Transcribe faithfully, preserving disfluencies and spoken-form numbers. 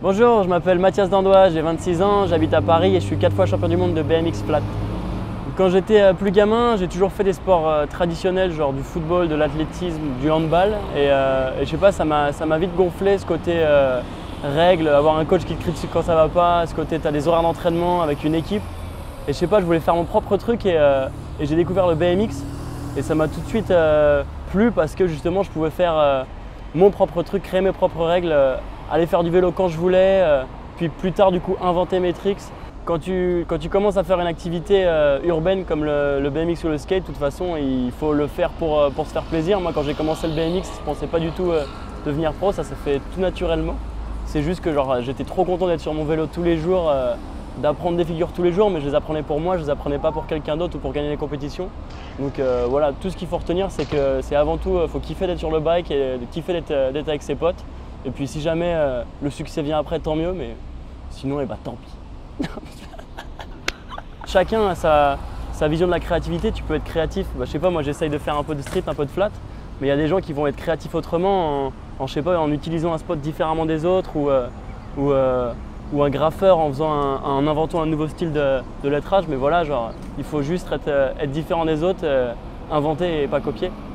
Bonjour, je m'appelle Mathias Dandois, j'ai vingt-six ans, j'habite à Paris et je suis quatre fois champion du monde de B M X flat. Quand j'étais plus gamin, j'ai toujours fait des sports traditionnels, genre du football, de l'athlétisme, du handball. Et, euh, et je sais pas, ça m'a vite gonflé ce côté euh, règles, avoir un coach qui te critique quand ça va pas, ce côté tu as des horaires d'entraînement avec une équipe. Et je sais pas, je voulais faire mon propre truc et, euh, et j'ai découvert le B M X. Et ça m'a tout de suite euh, plu parce que justement je pouvais faire euh, mon propre truc, créer mes propres règles, euh, aller faire du vélo quand je voulais, euh, puis plus tard du coup inventer mes tricks. Quand tu, quand tu commences à faire une activité euh, urbaine comme le, le B M X ou le skate, de toute façon il faut le faire pour, euh, pour se faire plaisir. Moi quand j'ai commencé le B M X, je ne pensais pas du tout euh, devenir pro, ça s'est fait tout naturellement. C'est juste que j'étais trop content d'être sur mon vélo tous les jours, euh, d'apprendre des figures tous les jours, mais je les apprenais pour moi, je les apprenais pas pour quelqu'un d'autre ou pour gagner des compétitions. Donc euh, voilà, tout ce qu'il faut retenir, c'est que c'est avant tout, il euh, faut kiffer d'être sur le bike et kiffer d'être euh, avec ses potes. Et puis si jamais euh, le succès vient après, tant mieux, mais sinon, eh ben, tant pis. Chacun a sa, sa vision de la créativité, tu peux être créatif, bah, je sais pas, moi j'essaye de faire un peu de street, un peu de flat, mais il y a des gens qui vont être créatifs autrement en, en, je sais pas, en utilisant un spot différemment des autres ou, euh, ou, euh, ou un graffeur en, faisant un, en inventant un nouveau style de, de lettrage, mais voilà, genre, il faut juste être, être différent des autres, euh, inventer et pas copier.